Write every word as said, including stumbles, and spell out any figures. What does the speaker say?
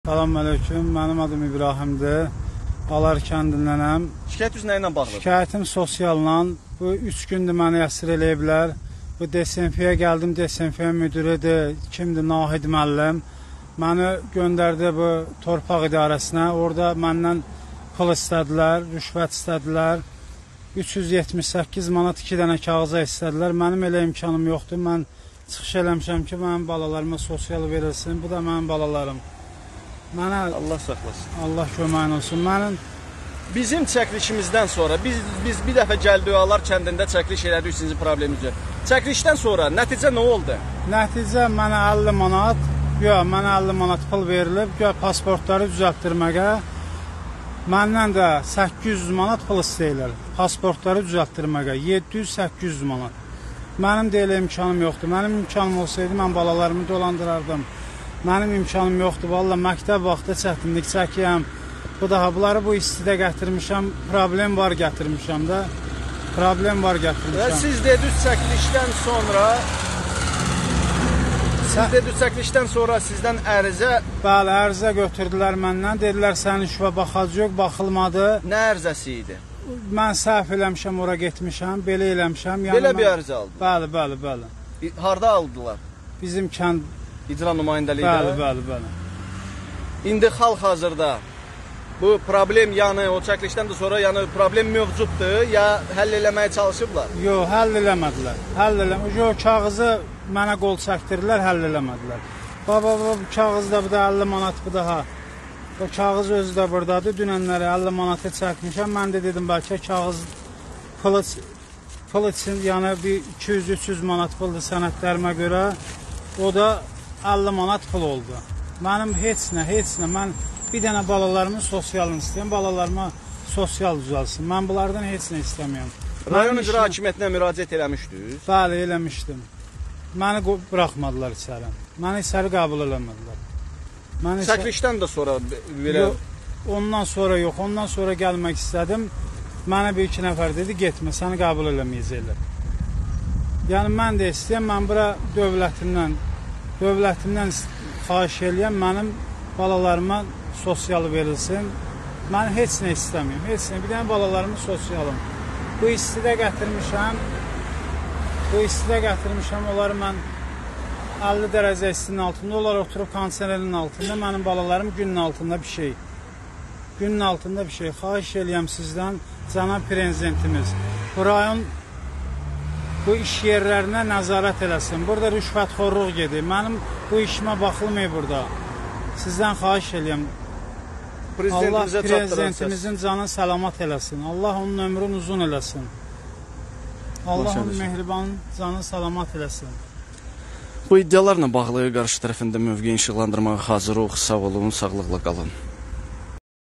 Salam aleyküm, mənim adım İbrahimdir. Alar kəndindənəm. Şikayət üzrə nə ilə bağlıdır? Şikayətim sosialla. Bu üç gündür məni əsir eləyiblər. Bu D S M F-yə gəldim, D S M F müdürüdür, kimdir, Nahid müəllim. Məni göndərdi bu torpaq idarəsinə. Orada məndən pul istədilər, rüşvət istədilər. üç yüz yetmiş səkkiz manat iki dənə kağıza istədilər. Mənim elə imkanım yoxdur. Mən çıxış eləmişəm ki, mənim balalarıma sosial verilsin. Bu da mənim balalarım. Mənə Allah saxlasın. Allah köməyin olsun. Mənim bizim çəkilişimizdən sonra biz biz bir dəfə gəldik Alar kəndində çəkiliş elədik sizin probleminizə. Çəkilişdən sonra nəticə nə oldu? Nəticə mənə əlli manat, yox, mənə əlli manat pul verilib, yox, pasportları düzəltdirməyə. Məndən də səkkiz yüz manat pul istəyirlər. Pasportları düzəltdirməyə yeddi yüz səkkiz yüz manat. Mənim də elə imkanım yoxdur. Mənim imkanım olsaydı mən balalarımı dolandırardım. Mənim imkanım yoxdur. Valla məktəb vaxtı çətinlik çəkiyəm. Bu daha bunları bu istidə gətirmişəm. Problem var gətirmişəm də. Problem var gətirmişəm. Və siz dediniz çəkilişdən sonra Siz dediniz çəkilişdən sonra sizdən ərizə Bəli, ərizə götürdülər məndən. Dedilər sənin işə baxacaq yox, baxılmadı. Nə ərizəsi idi? Mən səhv eləmişəm, ora getmişəm, belə eləmişəm. Yəni belə mən... bir ərizə aldınız? Bəli, bəli, bəli. Harda aldılar? Bizim kənd İcra nümayəndəliyində? Bəli, bəli, bəli. İndi xalq hazırda bu problem, yəni o çəkilişdən də sonra yəni problem mövcuddur, ya həll eləməyə çalışıblar? Yox, həll eləmədilər. Həll eləmədilər. Yox, kağızı mənə qol çəkdirdilər, həll eləmədilər. Baba, baba, bu kağızda bu da əlli manat bu daha. O kağız özü də buradadır. Dünənləri əlli manatı çəkmişəm. Mən də dedim, bəlkə kağız pul, pul üçün, yəni bir iki yüz üç yüz manat puldur sənədlərimə görə. O da əlli manat pul oldu. Mənim heç nə, heç nə. Mən bir dənə balalarımın sosialını istəyəm. Balalarıma sosial düzəlsin. Mən bunlardan heç nə istəmirəm. Rayon icra hakimiyyətinə müraciət eləmişdiniz? Bəli, eləmişdim. Məni buraxmadılar içəri. Məni içəri qəbul eləmədilər. Məni çəkilişdən də sonra belə... Yox, ondan sonra yox. Ondan sonra gəlmək istədim. Mənə bir iki nəfər dedi, getmə, səni qəbul eləməyəcəklər. Yəni, mən də istəyəm, mən bura dövlətimdən, dövlətimdən xahiş eləyəm, mənim balalarıma sosial verilsin. Mən heç nə istəmiyim, heç nə. Bir dənə balalarımın sosialım. Bu istidə gətirmişəm, bu istidə gətirmişəm, onları mən əlli dərəcə istinin altında, onlar oturub kondisionerin altında, mənim balalarım günün altında bir şey. Günün altında bir şey. Xahiş eləyəm sizdən, cənab prezidentimiz, bu rayon bu iş yerlərinə nəzarət eləsin. Burada rüşvətxorluq gedir. Mənim bu işimə baxılmıyor burada. Sizdən xahiş eləyəm. Allah prezidentimizin canı salamat eləsin. Allah onun ömrünü uzun eləsin. Allah onun mehriban canı salamat eləsin. Bu iddialarla bağlı qarşı tərəfində mövqe işıqlandırmağa hazır olaq. Sağ olun, sağlıqla qalın.